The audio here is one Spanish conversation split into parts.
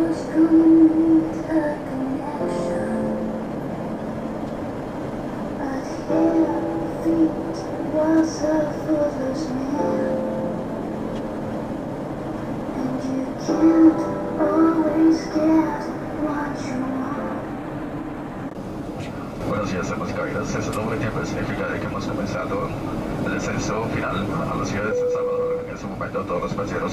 Buenos días, damas y caballeros. Ese doble tiempo significa que hemos comenzado el descenso final a la ciudad de San Salvador. En este momento todos los pasajeros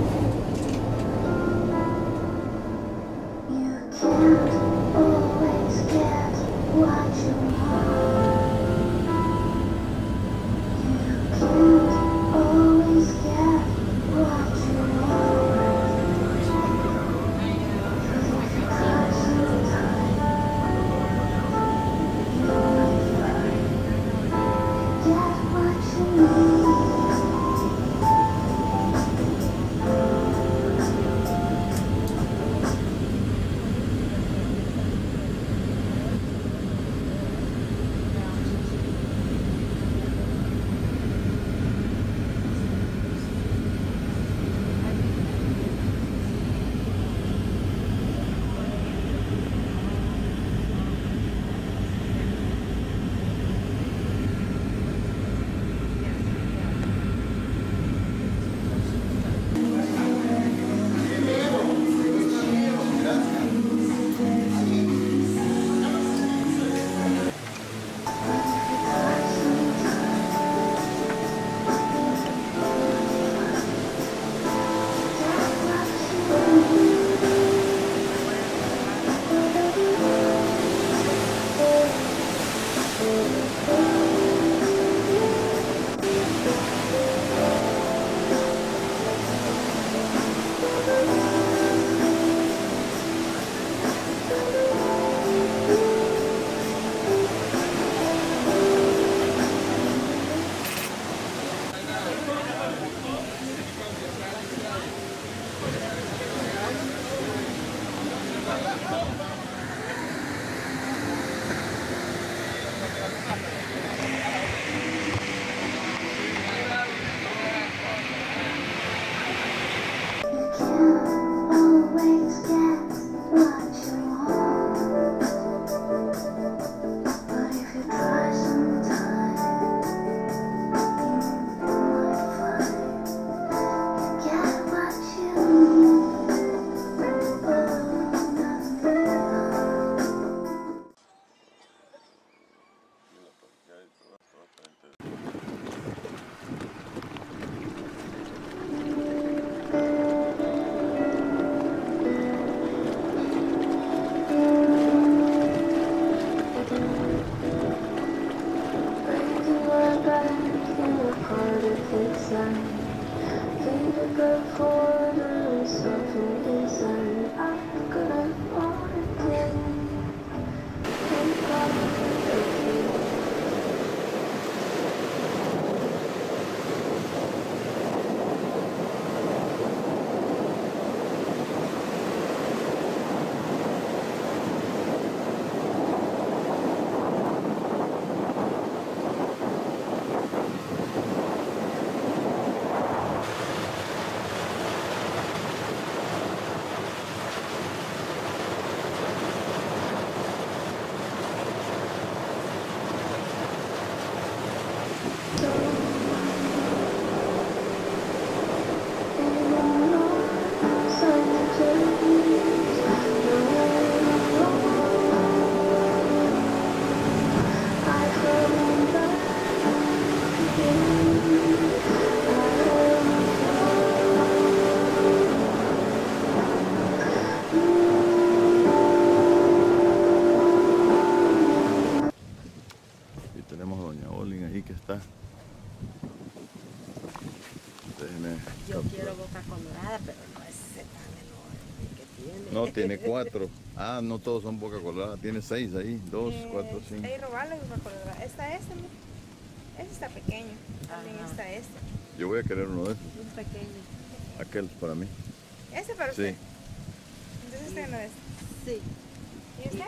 Yo quiero boca colorada, pero no es ese tan enorme que tiene. No, tiene 4. Ah, no todos son boca colorada. Tiene 6 ahí. 2, 4, 5. Ahí robarle boca colorada. Está este, mira. Este está pequeño. También está este. Yo voy a querer uno de esos. Un pequeño. Aquel para mí. ¿Este para Sí. usted? Entonces este no es. Sí. ¿Y usted?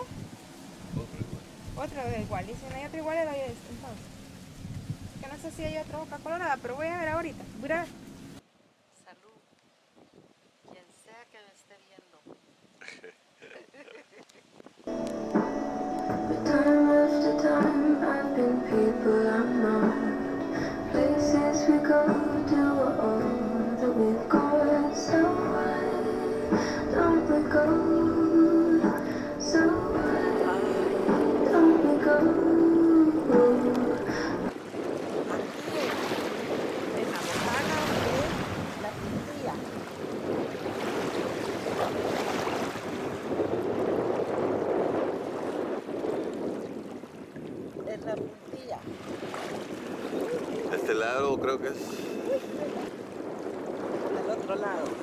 Otro igual. Y si no hay otro igual, le doy este entonces. Que no sé si hay otra boca colorada, pero voy a ver ahorita. Voy a ver. Salud. Quien sea que me esté viendo. la puntilla. Este lado creo que es... Del otro lado.